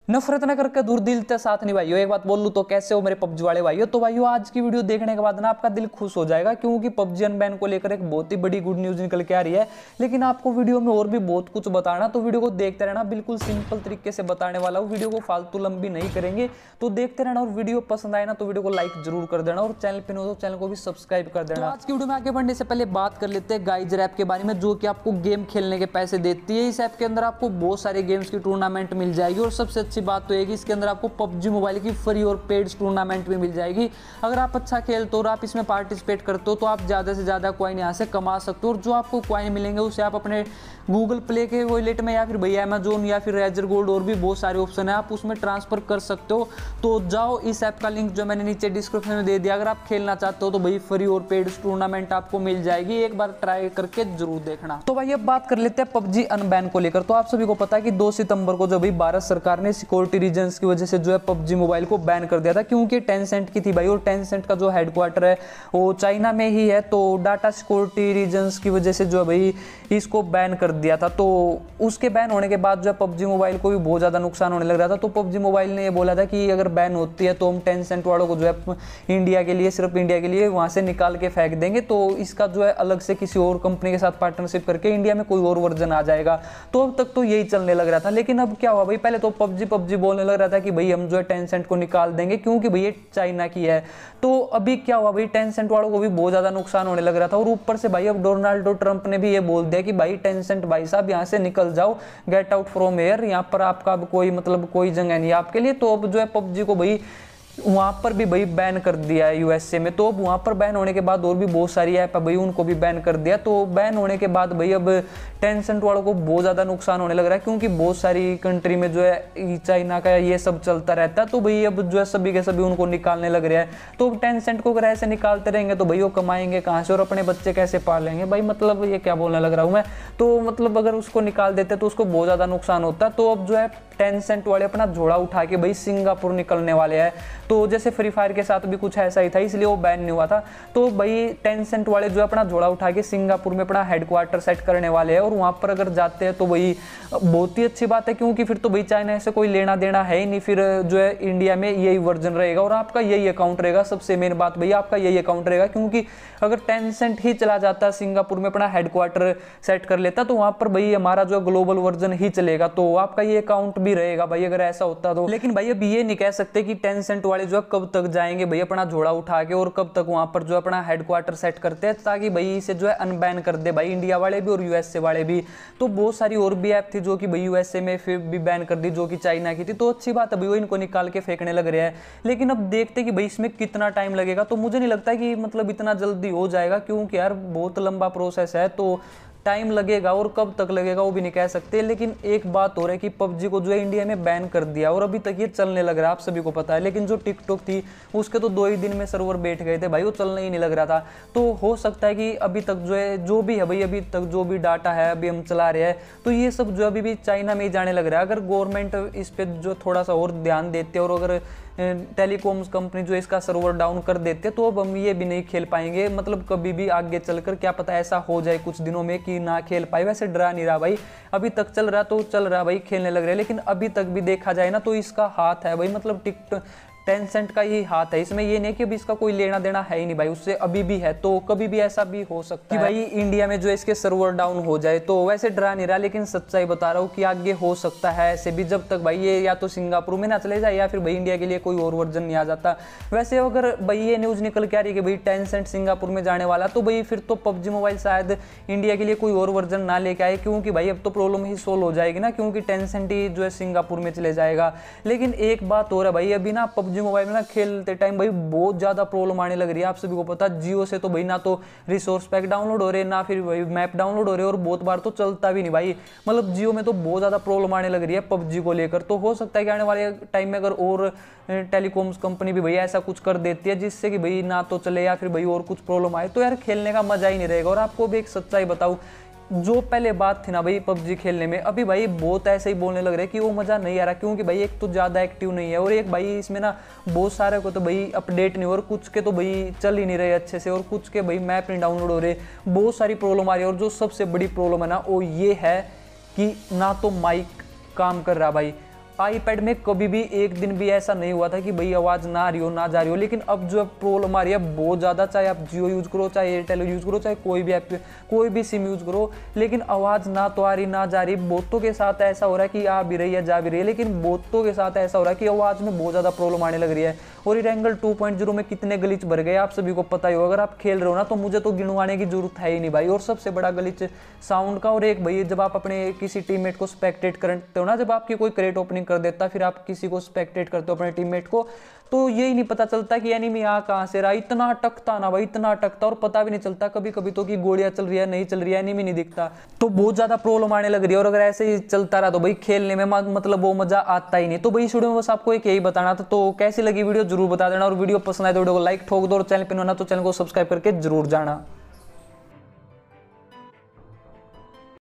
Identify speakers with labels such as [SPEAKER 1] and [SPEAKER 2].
[SPEAKER 1] नफरत न करके दूर दिल से साथ निभाइयो। एक बात बोल लूं तो कैसे हो मेरे पबजी वाले भाइयों। तो भाइयों आज की वीडियो देखने के बाद ना आपका दिल खुश हो जाएगा, क्योंकि पबजी अनबैन को लेकर एक बहुत ही बड़ी गुड न्यूज निकल के आ रही है। लेकिन आपको वीडियो में और भी बहुत कुछ बताना, तो वीडियो को देखते रहना। बिल्कुल सिंपल तरीके से बताने वाला हूँ, वीडियो को फालतू लंबी नहीं करेंगे, तो देखते रहना। और वीडियो पसंद आए ना तो वीडियो को लाइक जरूर कर देना, और चैनल पे हो तो चैनल को भी सब्सक्राइब कर देना। तो आज की वीडियो में आगे बढ़ने से पहले बात कर लेते हैं गाइजर ऐप के बारे में, जो कि आपको गेम खेलने के पैसे देती है। इस ऐप के अंदर आपको बहुत सारे गेम्स की टूर्नामेंट मिल जाएगी, और सबसे अच्छी बात तो है अंदर आपको पबजी मोबाइल की फ्री और पेड टूर्नामेंट भी मिल जाएगी। अगर आप अच्छा खेलते हो और आप इसमें पार्टिसिपेट करते हो तो आप ज़्यादा से ज़्यादा कॉइन यहाँ से कमा सकते हो, और जो आपको कॉइन मिलेंगे उसे आप अपने गूगल प्ले के वॉलेट में या फिर भैया अमेजोन या फिर रेजर गोल्ड, और भी बहुत सारे ऑप्शन है, आप उसमें ट्रांसफर कर सकते हो। तो जाओ, इस ऐप का लिंक जो मैंने नीचे डिस्क्रिप्शन में दे दिया, अगर आप खेलना चाहते हो तो भाई फ्री और पेड टूर्नामेंट आपको मिल जाएगी। एक बार ट्राई करके जरूर देखना। तो भाई अब बात कर लेते हैं पबजी अनबैन को लेकर। तो आप सभी को पता है कि 2 सितंबर को जो भाई भारत सरकार ने सिक्योरिटी रीजंस की वजह से जो है पबजी मोबाइल को बैन कर दिया था, क्योंकि टेंसेंट की थी भाई, और टेंसेंट का जो हेडक्वार्टर है वो चाइना में ही है। तो डाटा सिक्योरिटी रीजंस की वजह से जो है भाई इसको बैन कर दिया था। तो उसके बैन होने के बाद जो है पबजी मोबाइल को भी बहुत ज़्यादा नुकसान होने लग रहा था। तो पबजी मोबाइल ने ये बोला था कि अगर बैन होती है तो हम टेंसेंट वालों को जो है इंडिया के लिए, सिर्फ इंडिया के लिए वहाँ से निकाल के फेंक देंगे। तो इसका जो है अलग से किसी और कंपनी के साथ पार्टनरशिप करके इंडिया में कोई और वर्जन आ जाएगा। तो अब तक तो यही चलने लग रहा था। लेकिन अब क्या हुआ भाई, पहले तो पबजी बोलने लग रहा था कि भाई हम जो है टेंसेंट को निकाल देंगे, क्योंकि भाई ये चाइना की है। तो अभी क्या हुआ भाई, टेंसेंट वालों को भी बहुत ज़्यादा नुकसान होने लग रहा था। और ऊपर से भाई अब डोनाल्ड ट्रंप ने भी ये बोल दिया कि भाई टेंसेंट भाई साहब यहाँ से निकल जाओ, गेट आउट फ्रॉम एयर, यहाँ पर आपका अब कोई कोई जगह नहीं है आपके लिए। तो अब जो है पबजी को भाई वहाँ पर भी भाई बैन कर दिया है यूएसए में। तो अब वहाँ पर बैन होने के बाद और भी बहुत सारी ऐप है भाई, उनको भी बैन कर दिया। तो बैन होने के बाद भाई अब टेंसेंट वालों को बहुत ज़्यादा नुकसान होने लग रहा है, क्योंकि बहुत सारी कंट्री में जो है चाइना का ये सब चलता रहता है। तो भाई अब जो है सभी के सभी उनको निकालने लग रहे हैं। तो टेंसेंट को अगर ऐसे निकालते रहेंगे तो भाई वो कमाएंगे कहाँ से और अपने बच्चे कैसे पालेंगे भाई। मतलब ये क्या बोलने लग रहा हूँ मैं। तो मतलब अगर उसको निकाल देते तो उसको बहुत ज़्यादा नुकसान होता। तो अब जो है टेंसेंट वाले अपना झोला उठा के भाई सिंगापुर निकलने वाले हैं। तो जैसे फ्री फायर के साथ भी कुछ ऐसा ही था, इसलिए वो बैन नहीं हुआ था। तो भाई टेंसेंट वाले जो है अपना झोला उठा के सिंगापुर में अपना हेडक्वार्टर सेट करने वाले हैं, और वहाँ पर अगर जाते हैं तो भाई बहुत ही अच्छी बात है, क्योंकि फिर तो भाई चाइना से कोई लेना देना है ही नहीं। फिर जो है इंडिया में यही वर्जन रहेगा और आपका यही अकाउंट रहेगा। सबसे मेन बात भैया आपका यही अकाउंट रहेगा, क्योंकि अगर टेंसेंट ही चला जाता सिंगापुर में अपना हेडक्वार्टर सेट कर लेता तो वहाँ पर भाई हमारा जो ग्लोबल वर्जन ही चलेगा, तो आपका ये अकाउंट भी रहेगा भाई अगर ऐसा होता तो। लेकिन भाई अब ये नहीं कह सकते कि टेंसेंट वाले जो है कब तक जाएंगे भाई अपना झोला उठा के, और कब तक वहां पर जो अपना हेडक्वार्टर सेट करते हैं, ताकि भाई इसे जो है अनबैन कर दे भाई इंडिया वाले भी और यूएसए वाले भी। तो बहुत सारी और भी ऐप थी जो कि भाई यूएसए में फिर भी बैन कर दी, जो कि चाइना की थी। तो अच्छी बात है भाई वो इनको निकाल के फेंकने लग रहे हैं। लेकिन अब देखते कि भाई इसमें कितना टाइम लगेगा। तो मुझे नहीं लगता कि मतलब इतना जल्दी हो जाएगा, क्योंकि यार बहुत लंबा प्रोसेस है, तो टाइम लगेगा। और कब तक लगेगा वो भी नहीं कह सकते। लेकिन एक बात हो रही है कि पबजी को जो है इंडिया में बैन कर दिया, और अभी तक ये चलने लग रहा है, आप सभी को पता है। लेकिन जो टिकटॉक थी उसके तो 2 ही दिन में सर्वर बैठ गए थे भाई, वो चलने ही नहीं लग रहा था। तो हो सकता है कि अभी तक जो है जो भी है भाई, अभी तक जो भी डाटा है अभी हम चला रहे हैं, तो ये सब जो अभी भी चाइना में ही जाने लग रहा है। अगर गवर्नमेंट इस पर जो थोड़ा सा और ध्यान देते और अगर टेलीकॉम्स कंपनी जो इसका सर्वर डाउन कर देते तो अब हम ये भी नहीं खेल पाएंगे। मतलब कभी भी आगे चलकर क्या पता ऐसा हो जाए कुछ दिनों में कि ना खेल पाए। वैसे डरा नहीं रहा भाई, अभी तक चल रहा तो चल रहा भाई, खेलने लग रहे हैं। लेकिन अभी तक भी देखा जाए ना तो इसका हाथ है भाई, मतलब टेंसेंट का ही हाथ है इसमें। ये नहीं कि अभी इसका कोई लेना देना है ही नहीं भाई उससे, अभी भी है। तो कभी भी ऐसा भी हो सकता है कि भाई इंडिया में जो इसके सर्वर डाउन हो जाए। तो वैसे डरा नहीं रहा, लेकिन सच्चाई बता रहा हूँ कि आगे हो सकता है ऐसे भी, जब तक भाई ये या तो सिंगापुर में ना चले जाए या फिर भाई इंडिया के लिए कोई और वर्जन नहीं आ जाता। वैसे अगर भाई ये न्यूज़ निकल के आ रही है कि भाई टेंसेंट सिंगापुर में जाने वाला, तो भाई फिर तो पबजी मोबाइल शायद इंडिया के लिए कोई और वर्जन ना लेके आए, क्योंकि भाई अब तो प्रॉब्लम ही सोल्व हो जाएगी ना, क्योंकि टेंसेंट ही जो है सिंगापुर में चले जाएगा। लेकिन एक बात और है भाई, अभी ना पबजी मोबाइल में ना खेलते टाइम भाई बहुत ज्यादा प्रॉब्लम आने लग रही है। आप सभी को पता, जियो से तो भाई ना तो रिसोर्स पैक डाउनलोड हो रहे, ना फिर भाई मैप डाउनलोड हो रहे, और बहुत बार तो चलता भी नहीं भाई। मतलब जियो में तो बहुत ज्यादा प्रॉब्लम आने लग रही है पबजी को लेकर। तो हो सकता है कि आने वाले टाइम में अगर और टेलीकॉम्स कंपनी भी भाई ऐसा कुछ कर देती है जिससे कि भाई ना तो चले या फिर भाई और कुछ प्रॉब्लम आए, तो यार खेलने का मजा ही नहीं रहेगा। और आपको भी एक सच्चाई बताऊं, जो पहले बात थी ना भाई पबजी खेलने में, अभी भाई बहुत ऐसे ही बोलने लग रहे हैं कि वो मज़ा नहीं आ रहा, क्योंकि भाई एक तो ज़्यादा एक्टिव नहीं है, और एक भाई इसमें ना बहुत सारे को तो भाई अपडेट नहीं हो, और कुछ के तो भाई चल ही नहीं रहे अच्छे से, और कुछ के भाई मैप नहीं डाउनलोड हो रहे, बहुत सारी प्रॉब्लम आ रही है। और जो सबसे बड़ी प्रॉब्लम है ना वो ये है कि ना तो माइक काम कर रहा भाई। आईपैड में कभी भी एक दिन भी ऐसा नहीं हुआ था कि भाई आवाज़ ना आ रही हो ना जा रही हो, लेकिन अब जो प्रॉब्लम आ रही है बहुत ज़्यादा, चाहे आप जियो यूज़ करो, चाहे एयरटेल यूज़ करो, चाहे कोई भी ऐप कोई भी सिम यूज़ करो, लेकिन आवाज़ ना तो आ रही ना जा रही। बहुतों के साथ ऐसा हो रहा है कि आ भी रही है जा भी रही है, लेकिन बहुतों के साथ ऐसा हो रहा है कि आवाज़ में बहुत ज़्यादा प्रॉब्लम आने लग रही है। और इरेंगल 2.0 में कितने ग्लिच भर गए आप सभी को पता ही होगा, अगर आप खेल रहे हो ना तो मुझे तो गिनवाने की जरूरत है ही नहीं भाई। और सबसे बड़ा ग्लिच साउंड का, और एक भाई जब आप अपने किसी टीममेट को स्पेक्टेट करते हो ना, जब आपकी कोई क्रेट ओपनिंग कर देता फिर आप किसी को स्पेक्टेट करते हो अपने टीममेट को, तो यही नहीं पता चलता कि एनिमी आ कहां से रहा। इतना अटकता ना भाई, इतना अटकता, और पता भी नहीं चलता कभी कभी तो कि गोलियां चल रही है नहीं चल रही है, एनिमी नहीं दिखता, तो बहुत ज्यादा प्रॉब्लम आने लग रही है। और अगर ऐसे ही चलता रहा तो भाई खेलने में मतलब वो मजा आता ही नहीं। तो भाई इस वीडियो में बस आपको एक यही बताना था। तो कैसी लगी वीडियो जरूर बता देना, और वीडियो पसंद आए तो वीडियो को लाइक ठोक दो, और चैनल पे नया तो चैनल को सब्सक्राइब करके जरूर जाना।